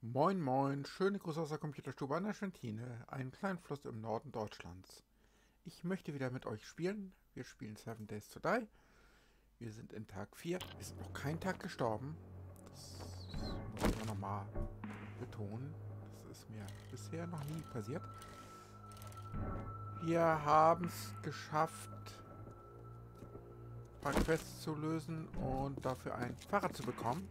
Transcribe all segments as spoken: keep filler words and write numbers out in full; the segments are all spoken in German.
Moin Moin, schöne Grüße aus der Computerstube an der Schwentine, einen kleinen Fluss im Norden Deutschlands. Ich möchte wieder mit euch spielen. Wir spielen Seven Days to Die. Wir sind in Tag vier. Ist noch kein Tag gestorben. Das muss ich auch nochmal betonen. Das ist mir bisher noch nie passiert. Wir haben es geschafft, ein paar Quests zu lösen und dafür ein Fahrrad zu bekommen.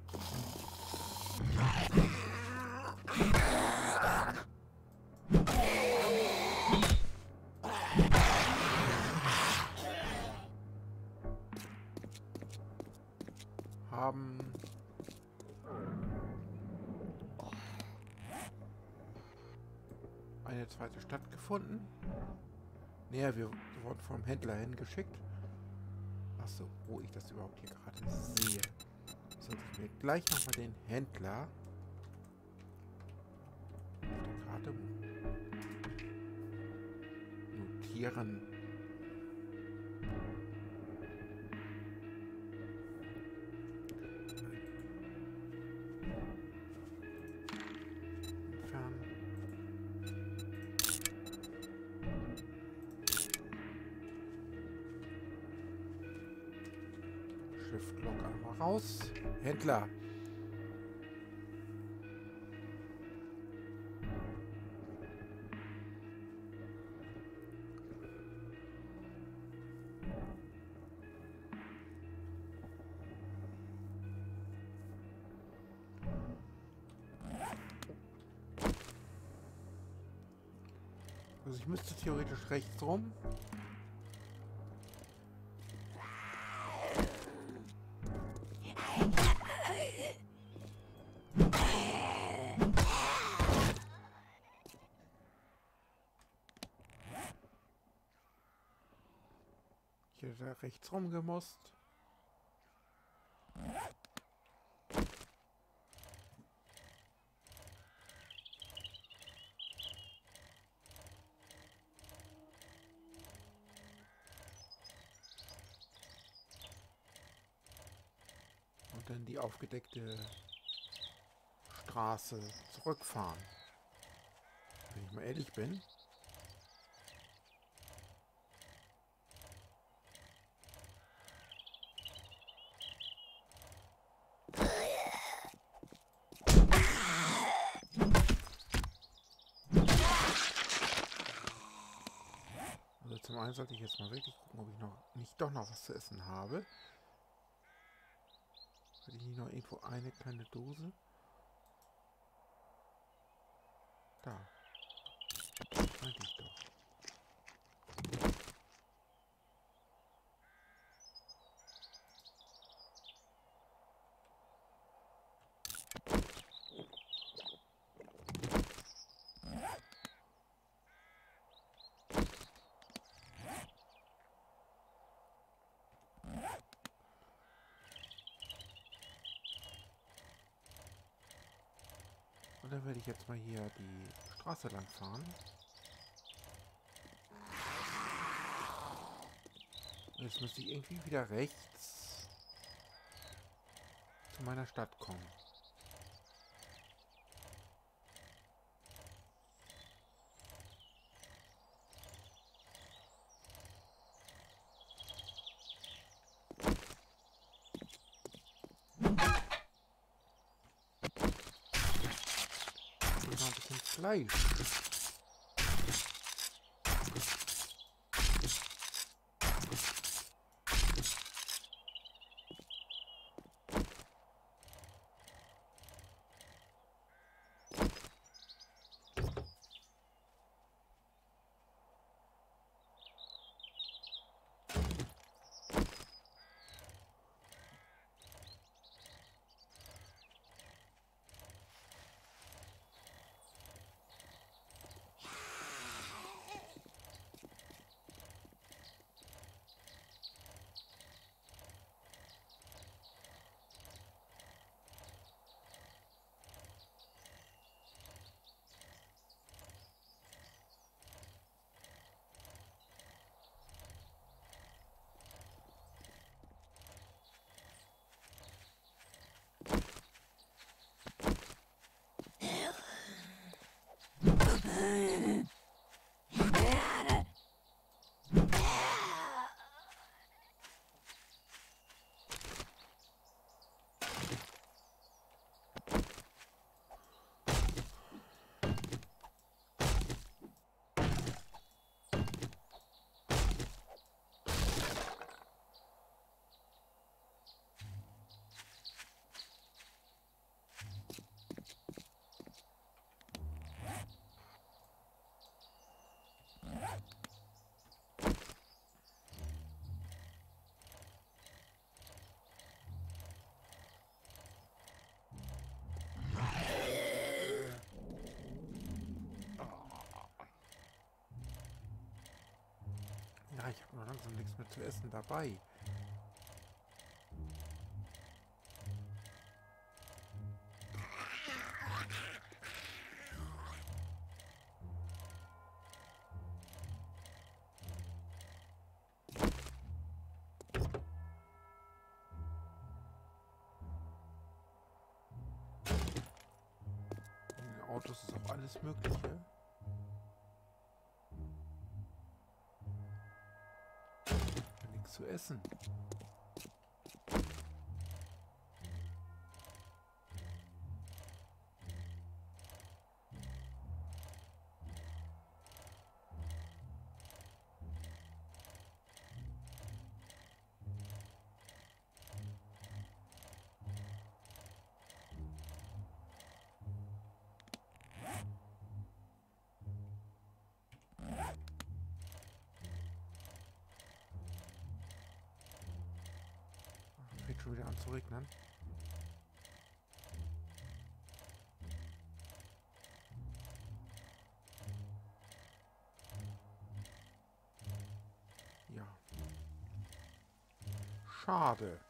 Haben eine zweite Stadt gefunden. Naja, wir wurden vom Händler hingeschickt. Achso, wo ich das überhaupt hier gerade sehe. Sollte ich mir gleich nochmal den Händler auf der Karte notieren. Entfernen. Shift-Lock einmal raus. Händler. Also ich müsste theoretisch rechts rum. Ich hätte rechts rum gemusst. Und dann die aufgedeckte Straße zurückfahren. Wenn ich mal ehrlich bin. Also zum einen sollte ich jetzt mal wirklich gucken, ob ich noch nicht doch noch was zu essen habe. Hatte ich nicht noch irgendwo eine kleine Dose? Da. Meinte ich doch. Und dann werde ich jetzt mal hier die Straße lang fahren. Und jetzt müsste ich irgendwie wieder rechts zu meiner Stadt kommen. Und noch ein bisschen Fleisch. langsam nichts mehr zu essen dabei. In den Autos ist auch alles Mögliche. Nichts zu essen. Fängt schon wieder an zu regnen. Ja. Schade.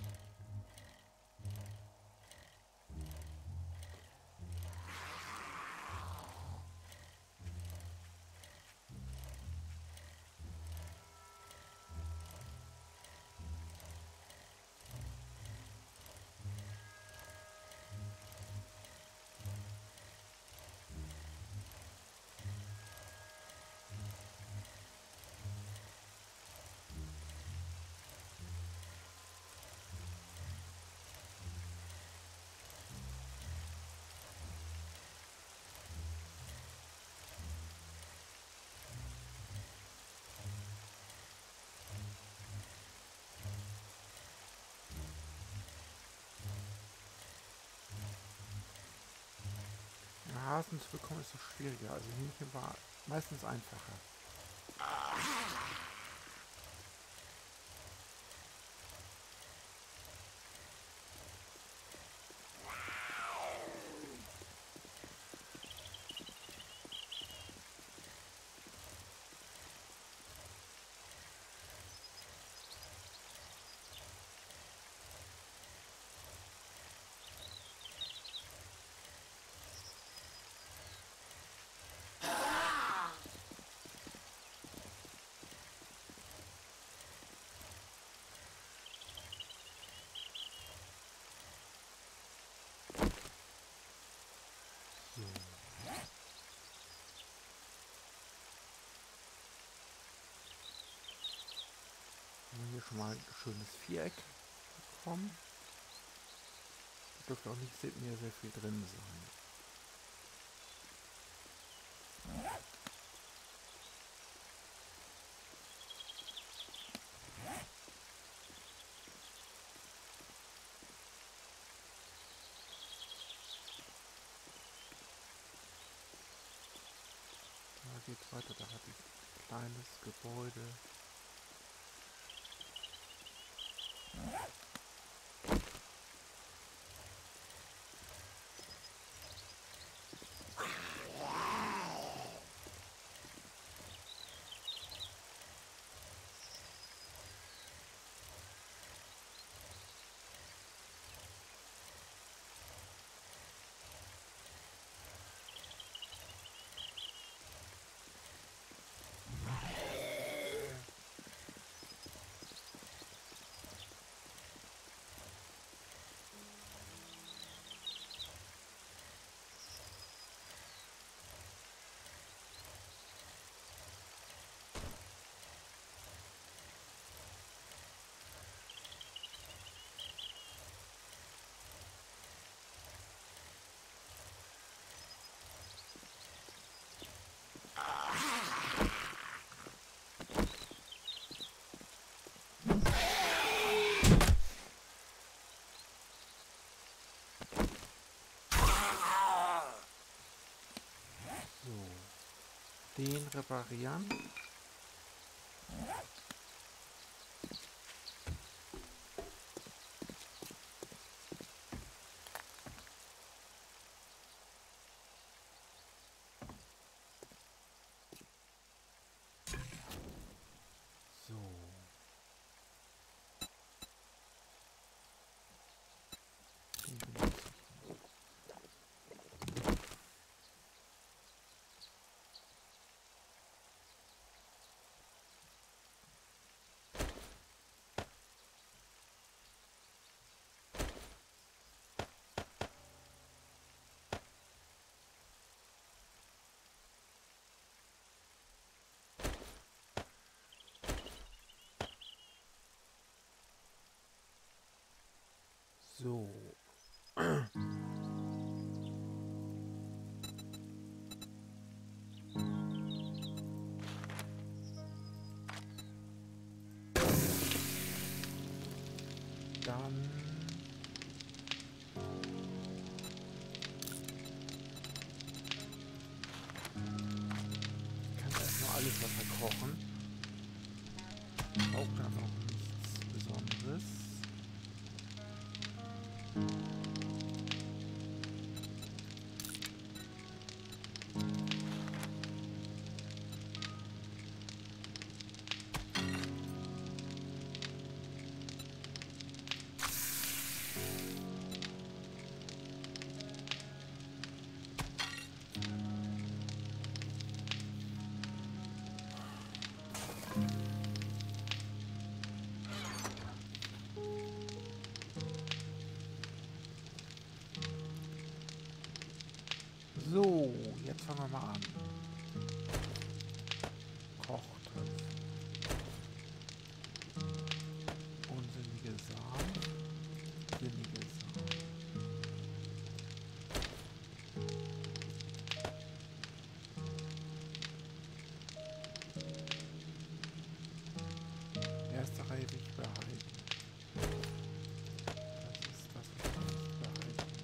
Hasen zu bekommen ist so schwieriger. Also Hühnchen war meistens einfacher. Hier schon mal ein schönes Viereck bekommen. Da dürfte auch nicht mehr sehr viel drin sein. Da geht's weiter, da hat ein kleines Gebäude. Den reparieren. So. So. Dann kann erstmal alles Wasser kochen. Braucht aber noch nichts Besonderes. So, jetzt fangen wir mal an. Kochtopf. Unsinnige Samen. Sinnige Samen. Erste Reihe will ich behalten. Das ist das, was ich nicht behalten möchte.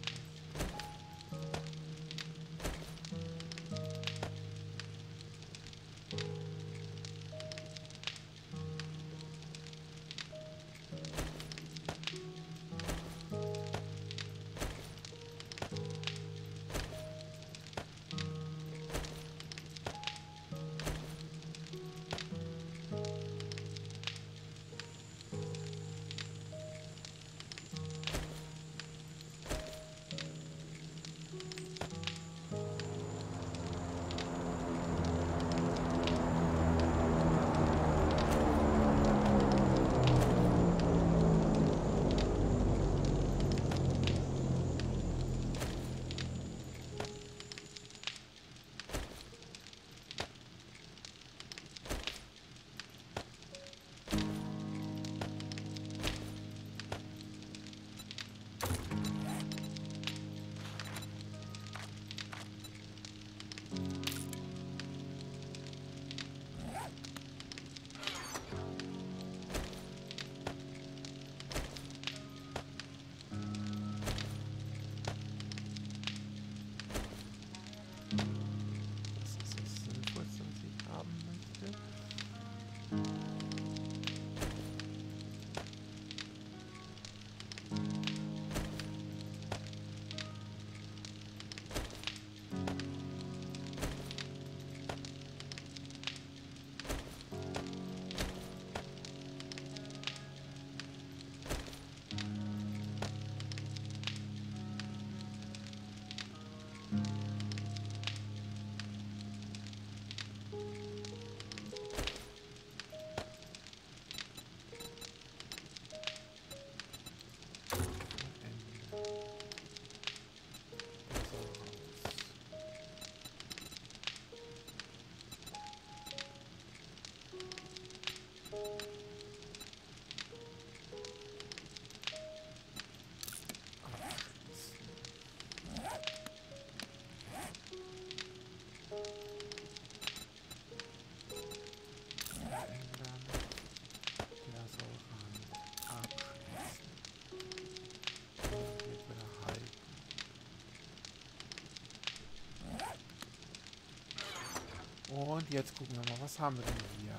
Und jetzt gucken wir mal, was haben wir denn hier?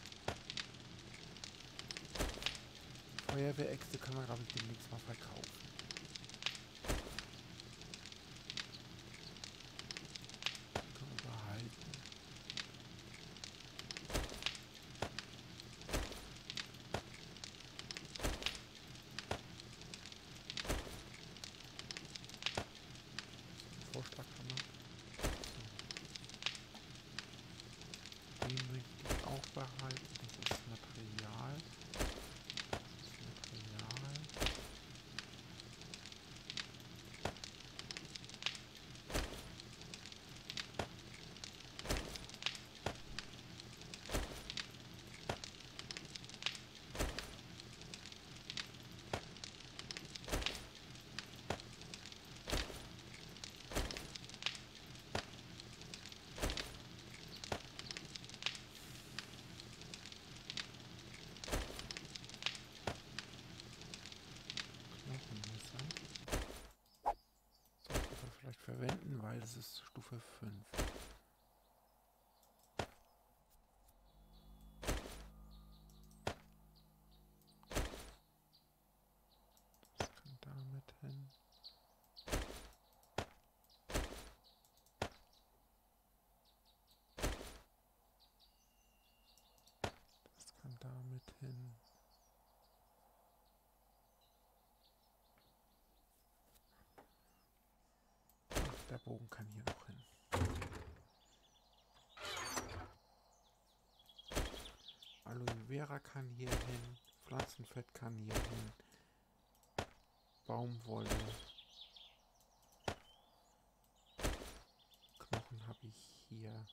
Feuerwehräxte kann man, glaube ich, demnächst mal verkaufen. Können wir behalten. Vorschlag schon mal. Den möchte ich auch behalten. Das ist Material. Das ist Material. ist Stufe fünf. Das kann damit hin. Das kann damit hin. Ach, der Bogen kann hier noch hin. Aloe Vera kann hier hin. Pflanzenfett kann hier hin. Baumwolle. Knochen habe ich hier.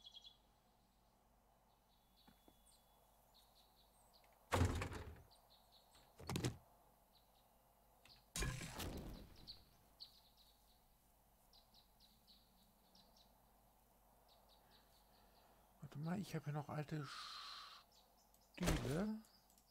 Warte mal, ich habe hier noch alte Stühle.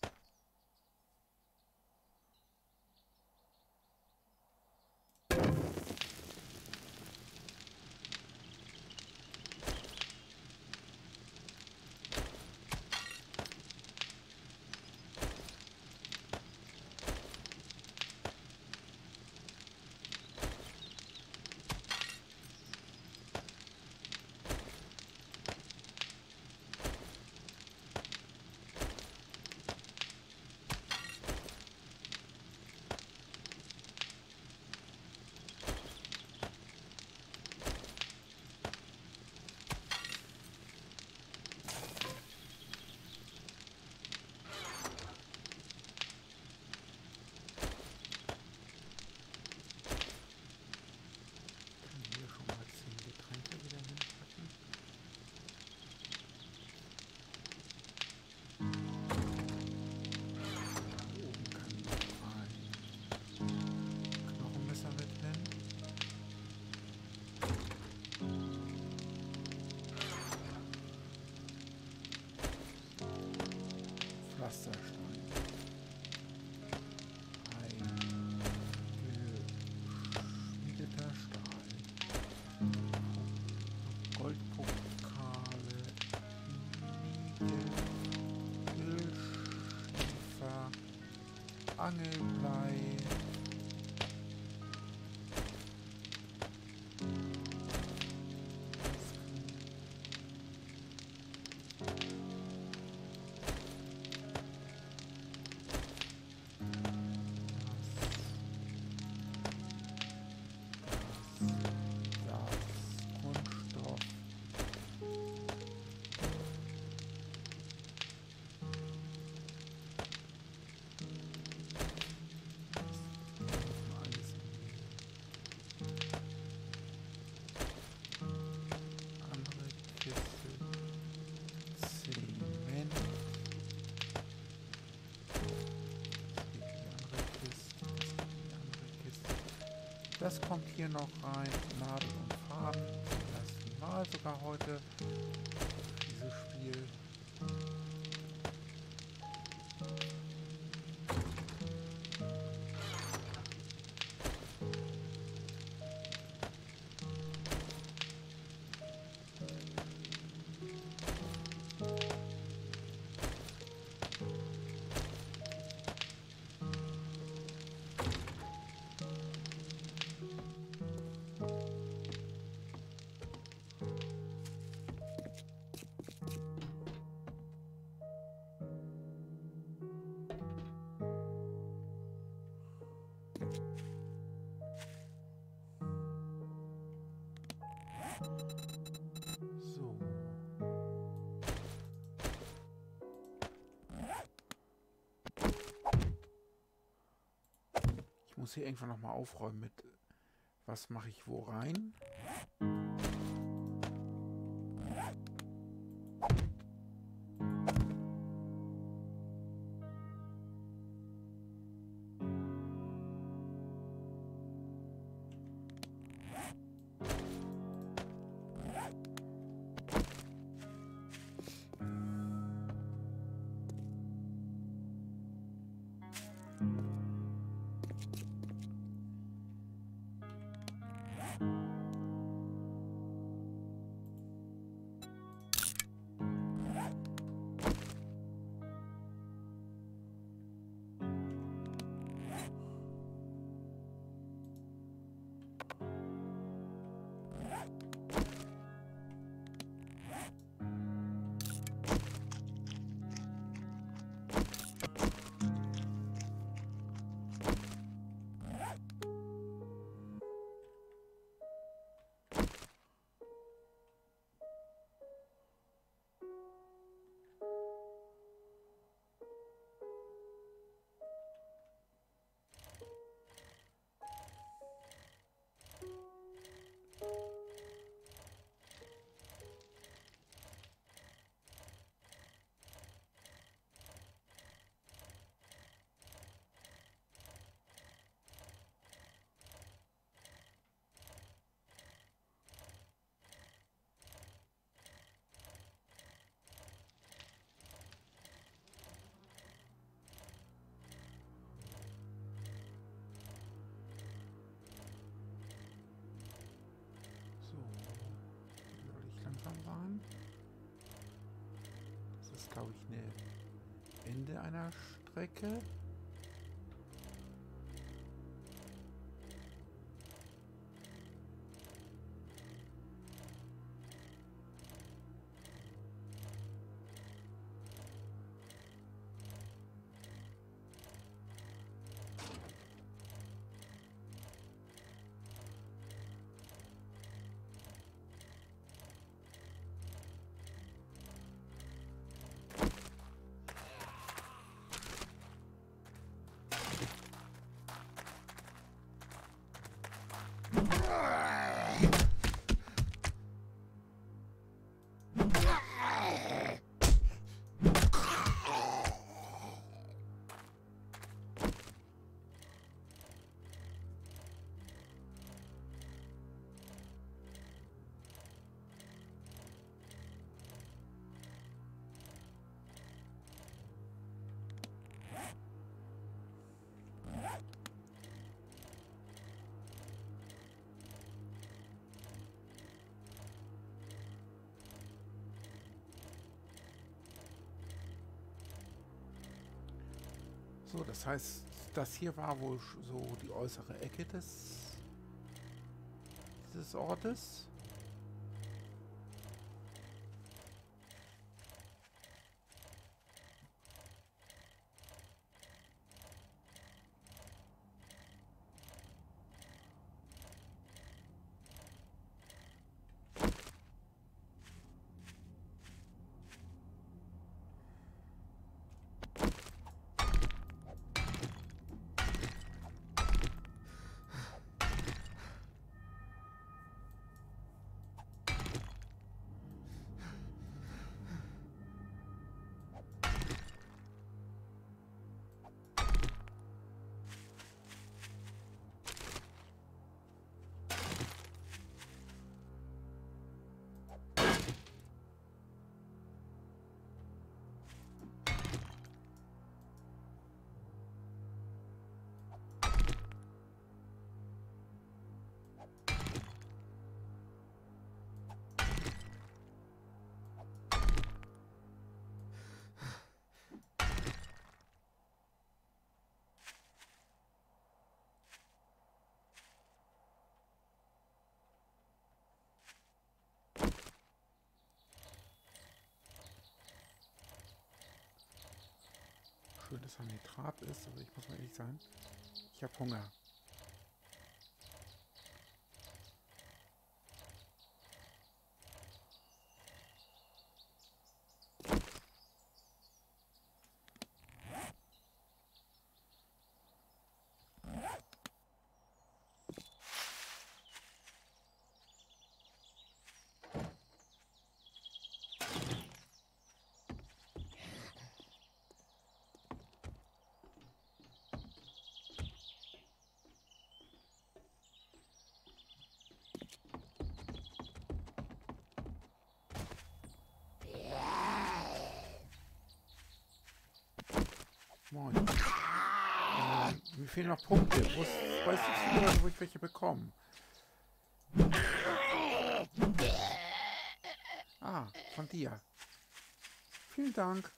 Pflasterstein. Ein geschmiedeter Stahl. Goldpokale. Nickel. Ölschiefer. Angelblei. Das kommt hier noch rein. Nadel und Faden. Zum ersten Mal sogar heute. Dieses Spiel. So. Ich muss hier irgendwann noch mal aufräumen mit, was mache ich wo rein. machen. Das ist, glaube ich, eine Ende einer Strecke. So, das heißt, das hier war wohl so die äußere Ecke des dieses Ortes. Schön, dass er Nitrat ist, aber ich muss mal ehrlich sein, ich habe Hunger. Moin. Äh, mir fehlen noch Punkte. Wo ist, weißt du zufällig, wo ich welche bekomme? Ah, von dir. Vielen Dank.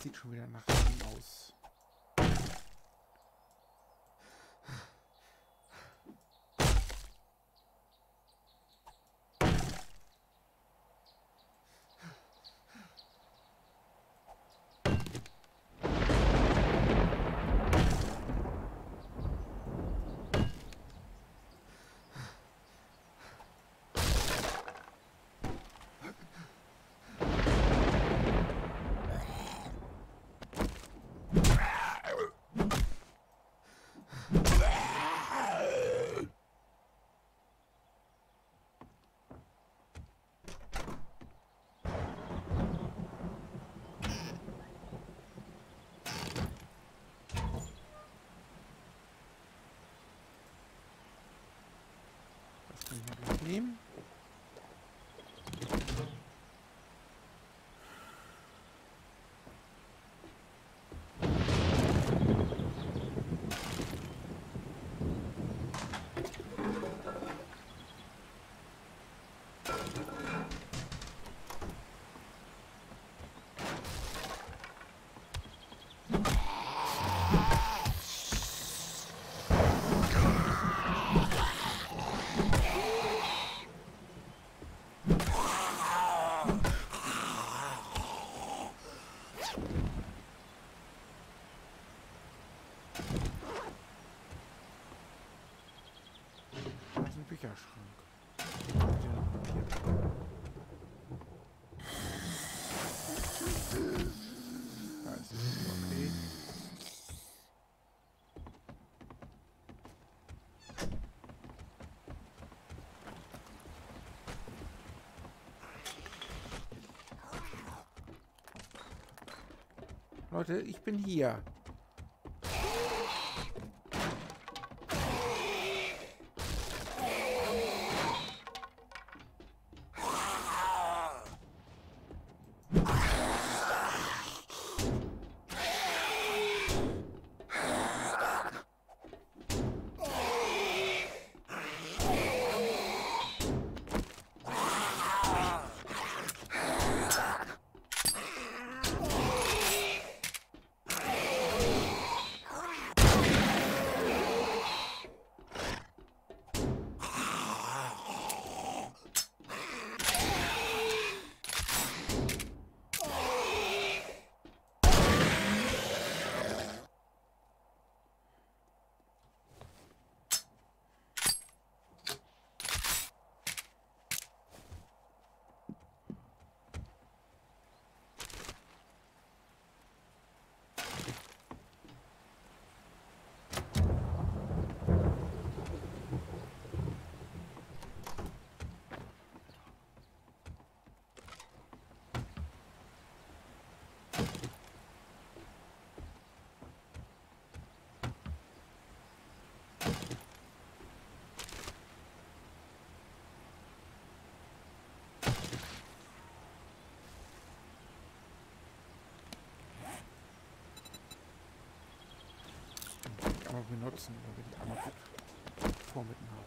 sieht schon wieder nach Regen aus. Nehmen. Bücherschrank. Da ist es okay. Leute, ich bin hier. Aber benutzen, da bin ich einmal gut vor mit Nahrung.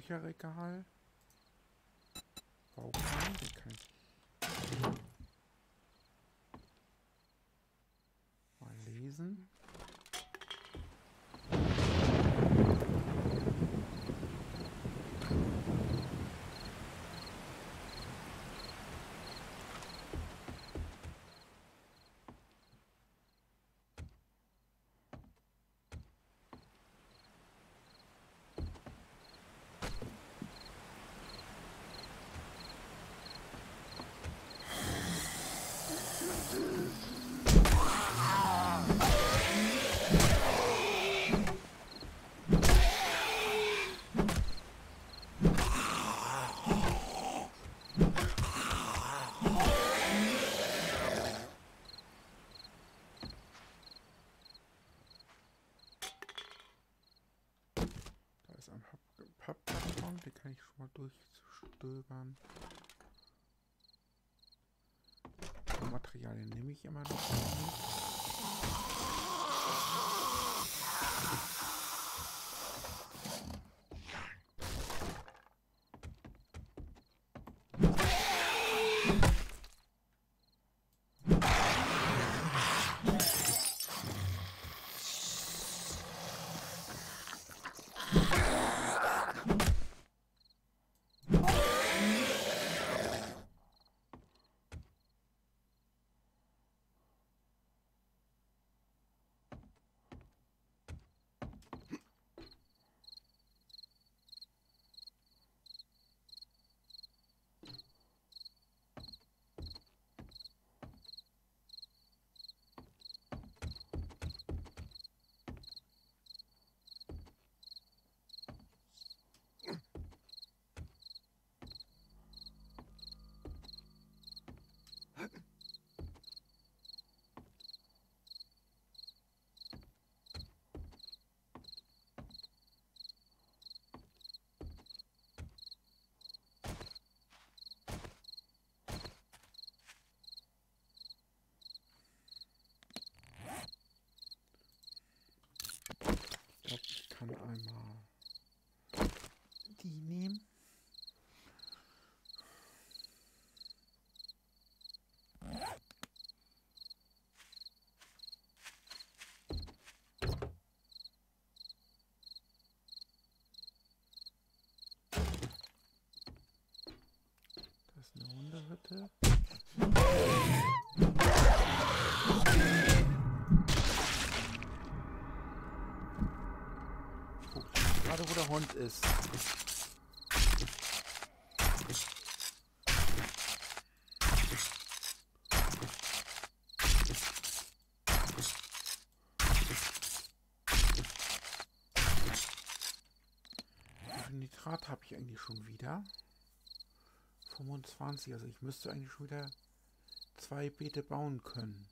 Bücherregal. Bauplan, den kann ich mal lesen. Pappkarton, den kann ich schon mal durchstöbern. Die Materialien nehme ich immer noch mit. Ich kann einmal die nehmen. Das ist eine Hundehütte. Gerade wo der Hund ist. Wie viel Nitrat habe ich eigentlich schon wieder? fünfundzwanzig, also ich müsste eigentlich schon wieder zwei Beete bauen können.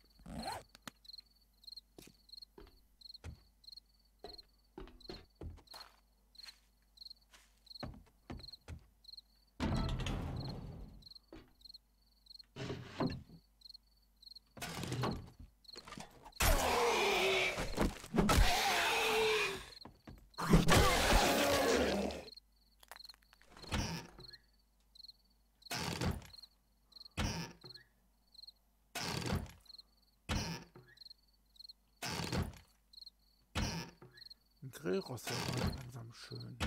Grillrost war langsam schön.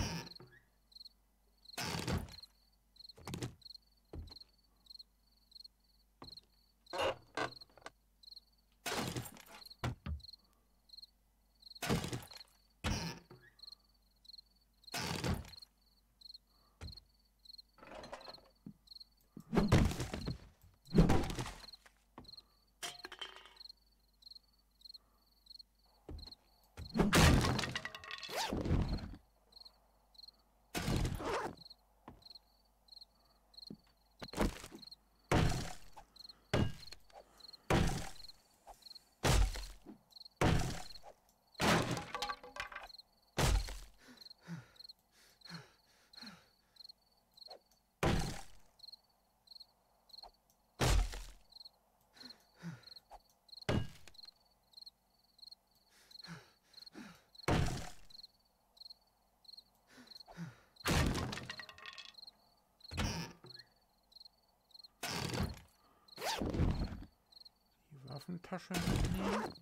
Waffentasche mitnehmen.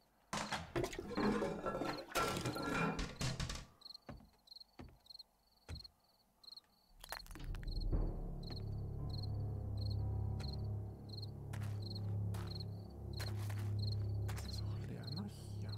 Das ist auch leer, ne? Ja.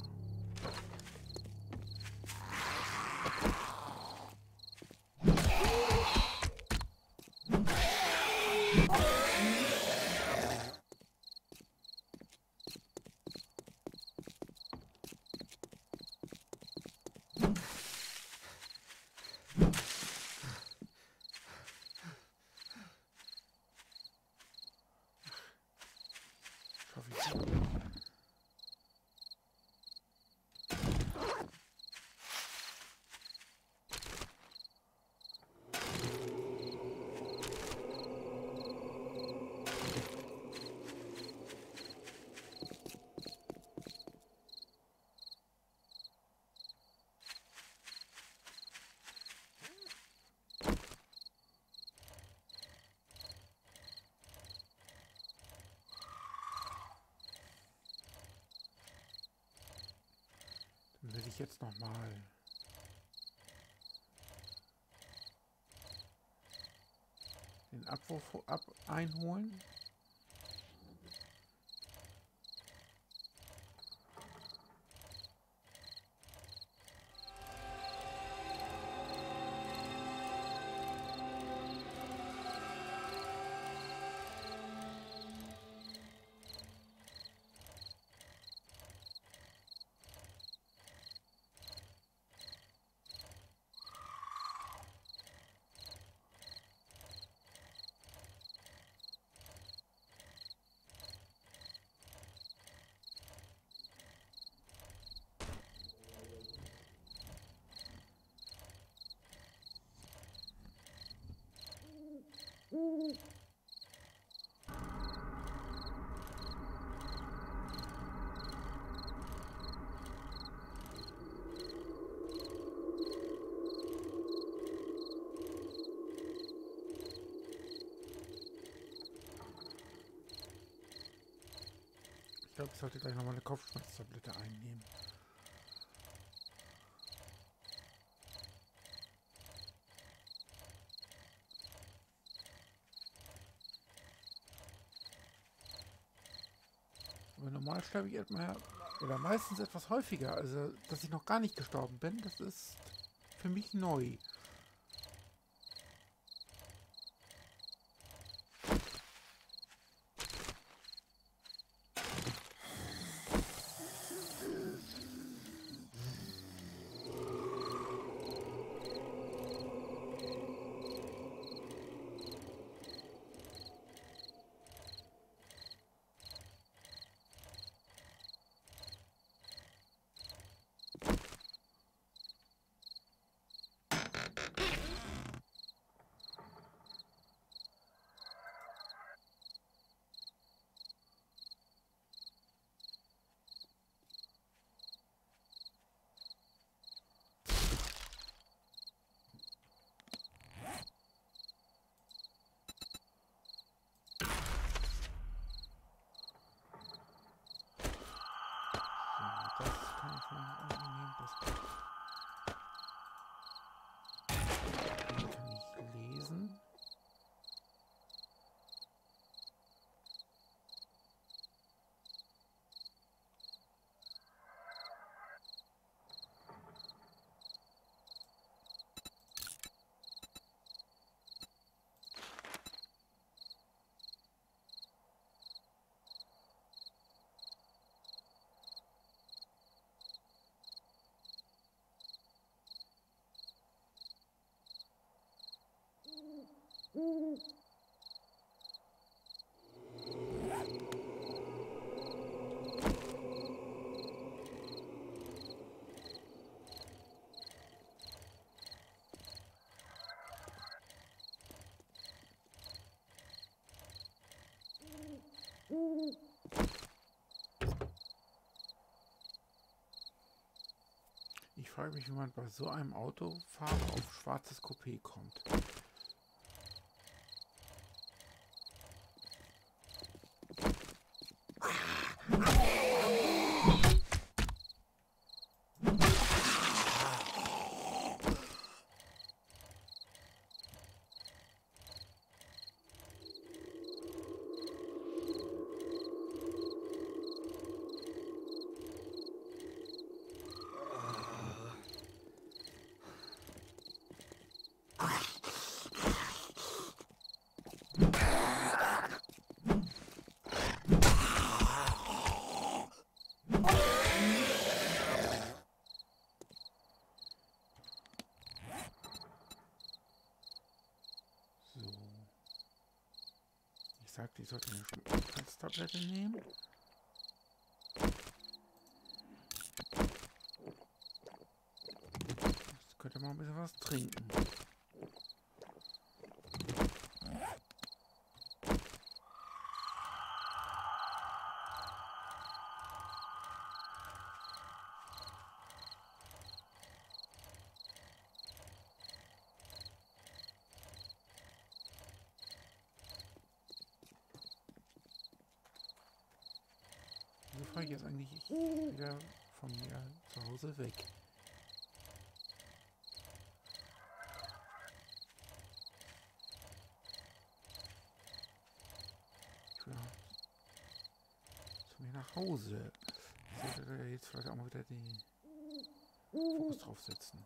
Schaffe ich es. Dann will ich jetzt noch mal den Abwurf ab einholen. Ich glaube, ich sollte gleich nochmal eine Kopfschmerztablette einnehmen. Aber normal sterbe ich etwa, oder meistens etwas häufiger. Also, dass ich noch gar nicht gestorben bin, das ist für mich neu. Ich frage mich, wie man bei so einem Autofahren auf schwarzes Coupé kommt. Ah! gesagt, ich sollte eine Schmerz-Tablette nehmen. Jetzt könnte man ein bisschen was trinken. Wieso fahre ich jetzt eigentlich wieder von mir zu Hause weg? Ja, zu mir nach Hause. Ich sollte jetzt vielleicht auch mal wieder den Fokus drauf setzen.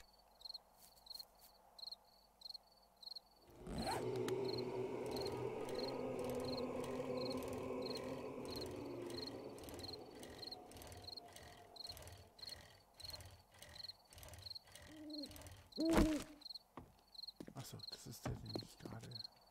Achso, das ist der, den ich gerade...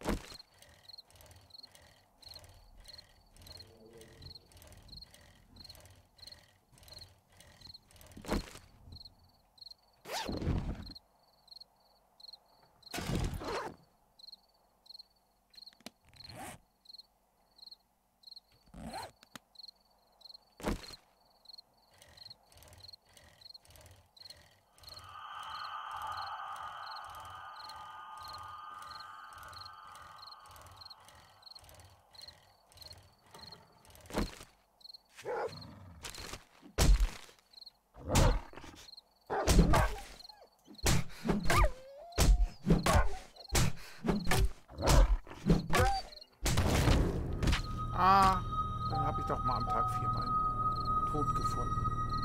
Ah, dann habe ich doch mal am Tag vier meinen Tod gefunden.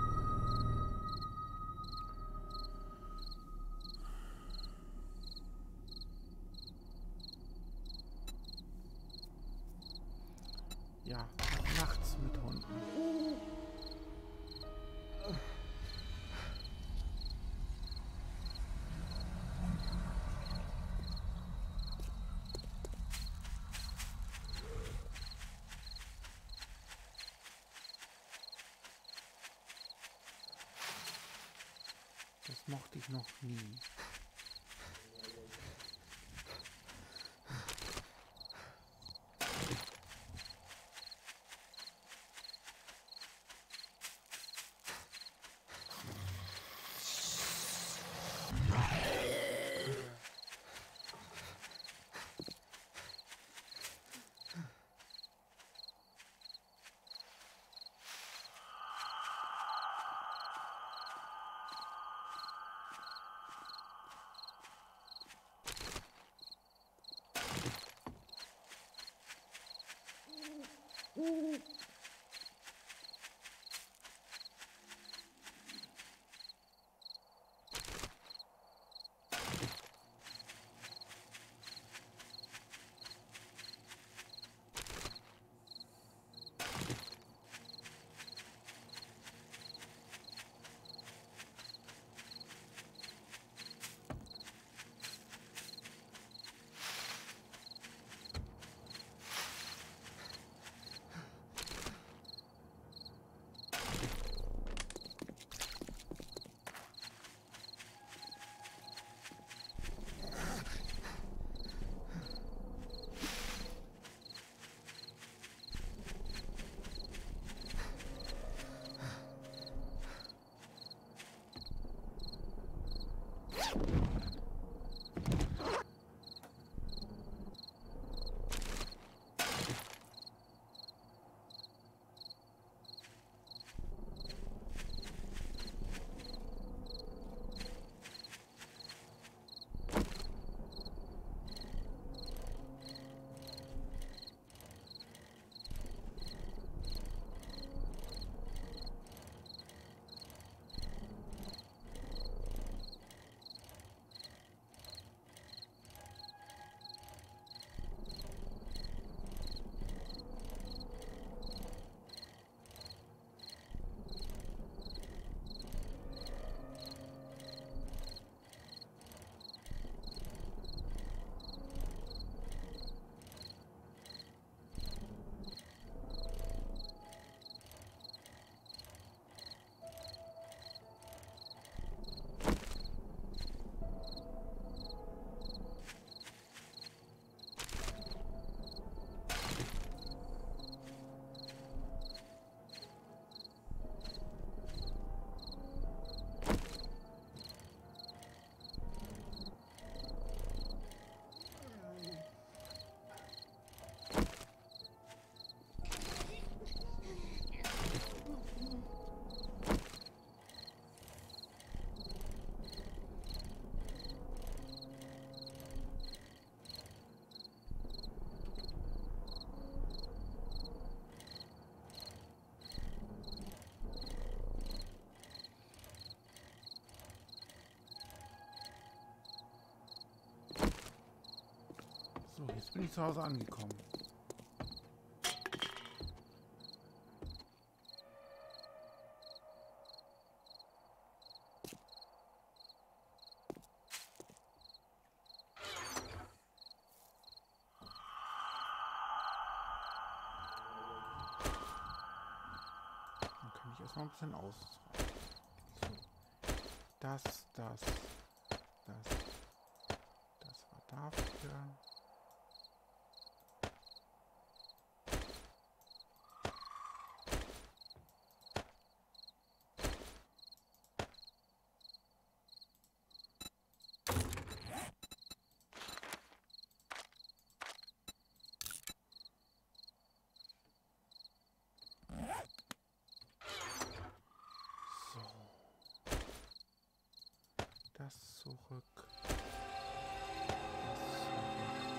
Ja, nachts mit Hunden. Das mochte ich noch nie. Jetzt bin ich zu Hause angekommen. Dann kann ich erstmal ein bisschen ausräumen. So. Das, das, das, das war dafür. Das zurück. Das zurück.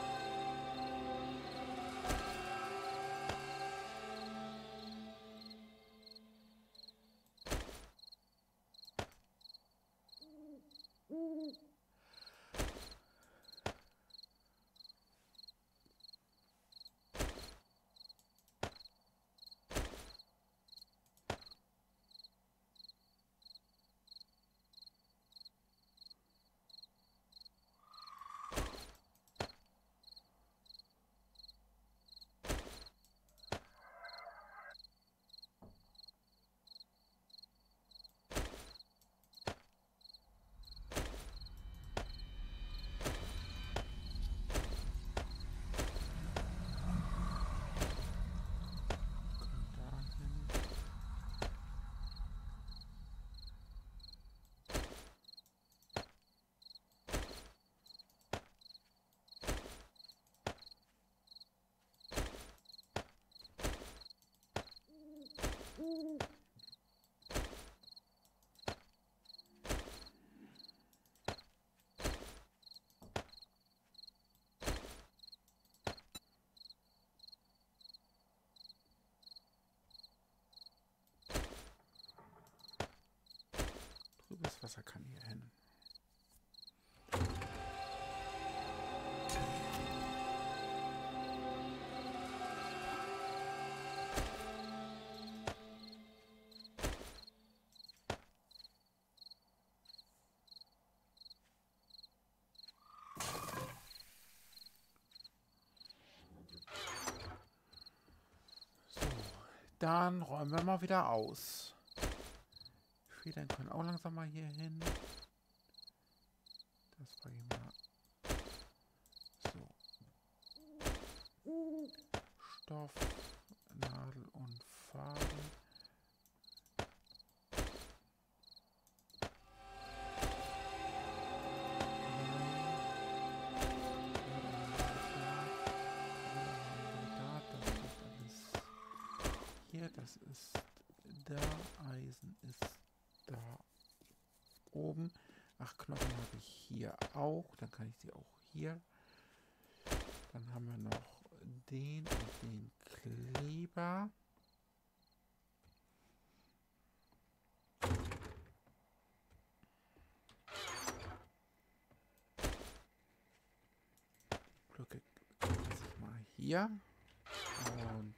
Trübes Wasser kann hier hin. Dann räumen wir mal wieder aus. Die Federn können auch langsam mal hier hin. Das war hier mal. So. Stoff, Nadel und Faden. Das ist da, Eisen ist da oben. Ach, Knochen habe ich hier auch. Dann kann ich sie auch hier. Dann haben wir noch den und den Kleber. Blöcke lasse ich mal hier. Und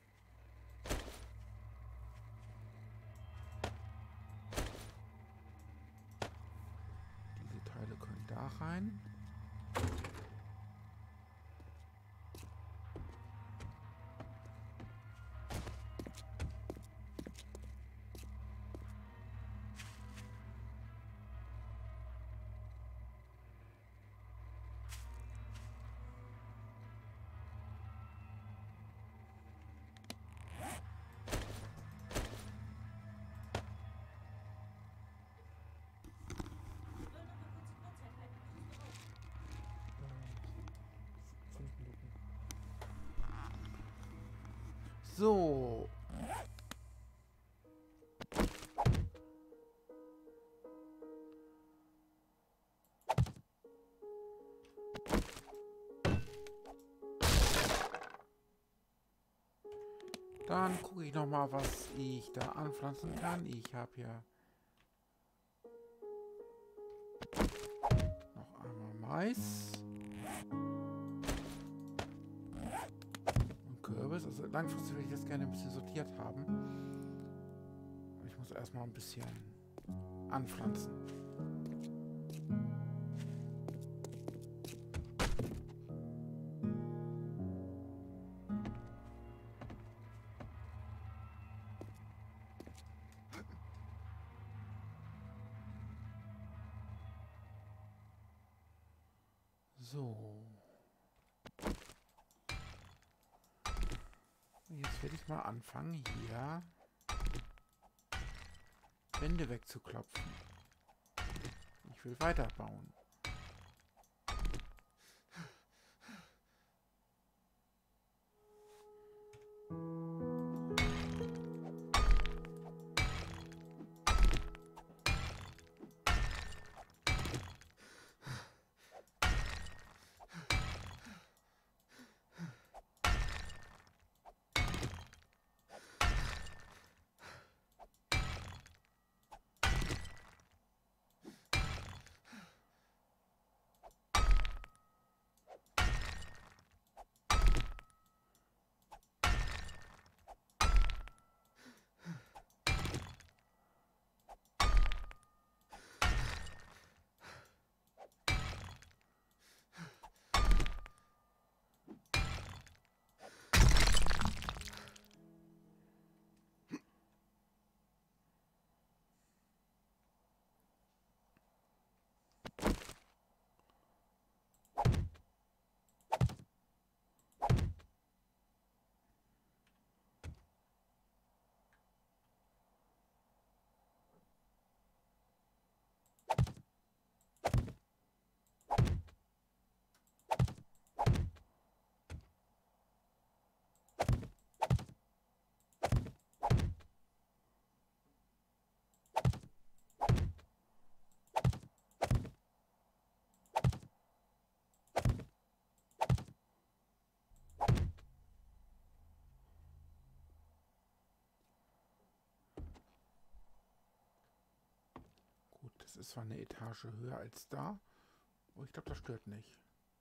da rein. So. Dann gucke ich noch mal, was ich da anpflanzen kann. Ich habe ja noch einmal Mais. Kürbis. Also langfristig will ich das gerne ein bisschen sortiert haben. Ich muss erstmal ein bisschen anpflanzen. So. Jetzt werde ich mal anfangen, hier Wände wegzuklopfen. Ich will weiterbauen. Das ist zwar eine Etage höher als da, aber ich glaube, das stört nicht.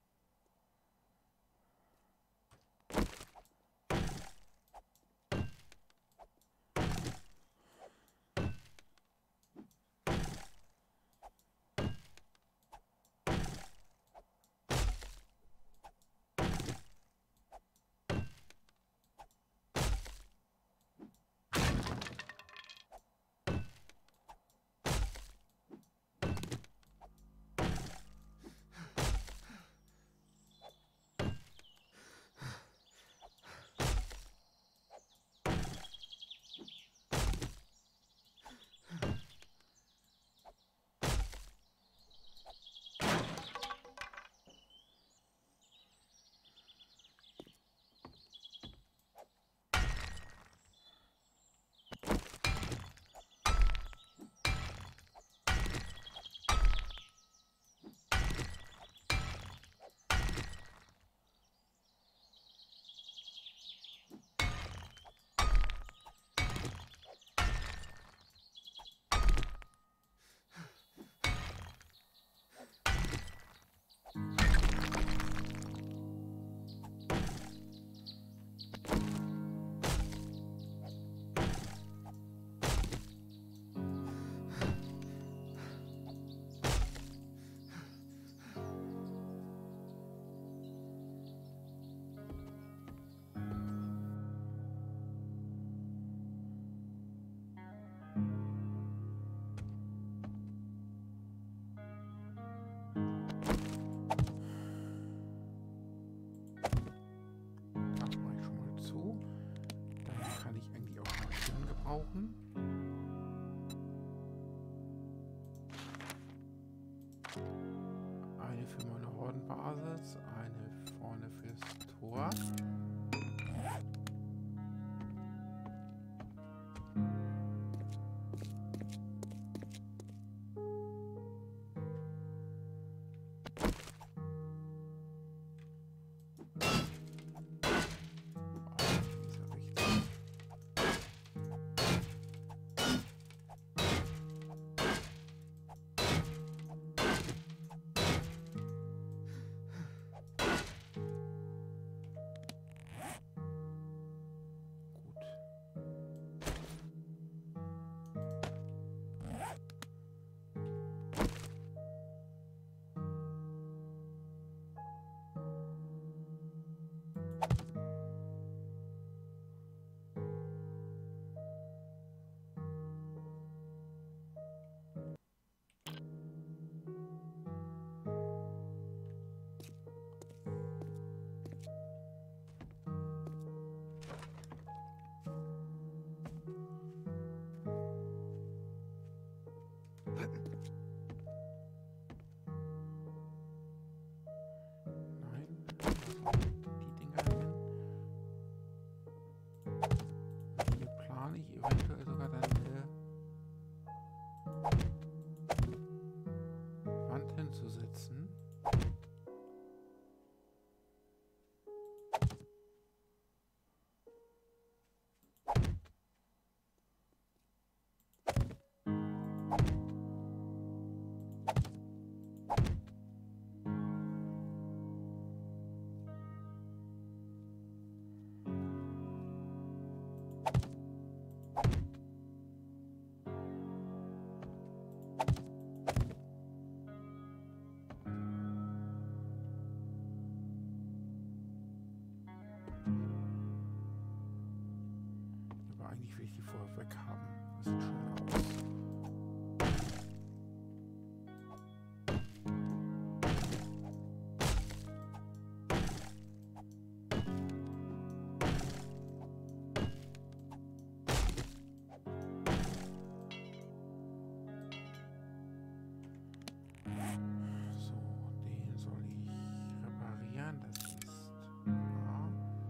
Brauchen. Eine für meine Hordenbasis, eine vorne fürs Tor. Nein, die Dinger hin. Hier plane ich eventuell sogar dann eine Wand hinzusetzen. Aber eigentlich will ich die vorher weg haben. Das sieht schön aus. So, den soll ich reparieren. Das ist A.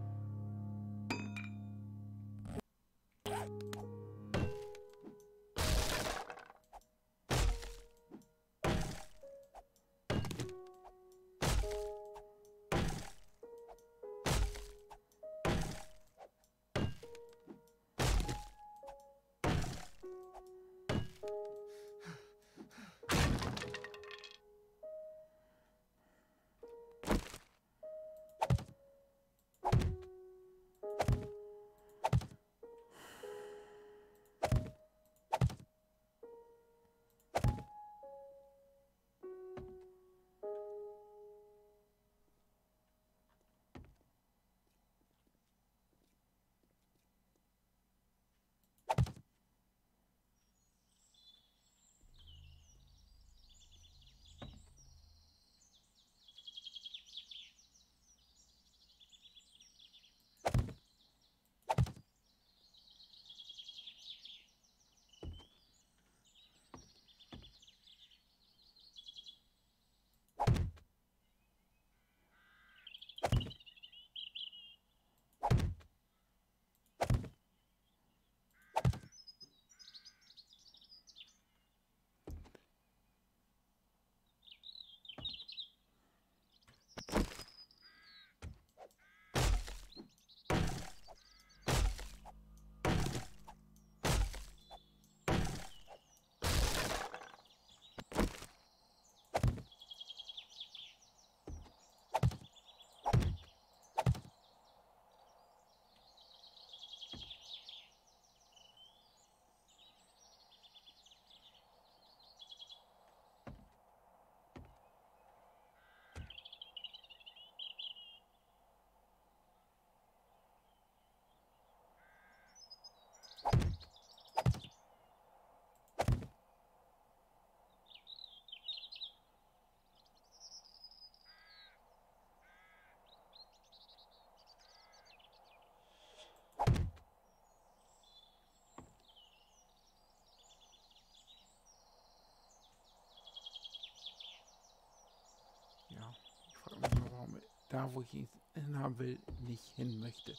Ja, ich frage mich mal, warum da, wo ich ihn hinhaben will, nicht hin möchte.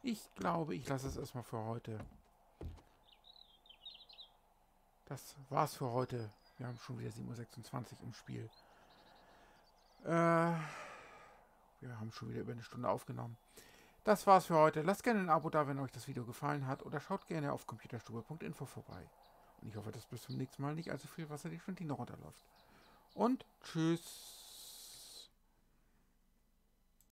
Ich glaube, ich lasse es erstmal für heute. Das war's für heute. Wir haben schon wieder sieben Uhr sechsundzwanzig im Spiel. Äh, wir haben schon wieder über eine Stunde aufgenommen. Das war's für heute. Lasst gerne ein Abo da, wenn euch das Video gefallen hat. Oder schaut gerne auf computerstube punkt info vorbei. Und ich hoffe, dass bis zum nächsten Mal nicht allzu viel Wasser die Schwentine runterläuft. Und tschüss.